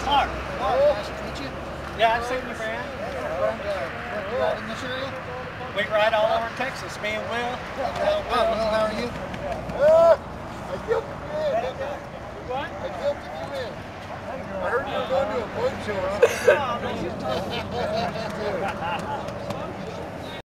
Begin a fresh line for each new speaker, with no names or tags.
Mark.
Nice to meet you.
Yeah, I've seen you, Brad.
You out in this area?
We ride all over Texas, me and Will.
Will, how are you?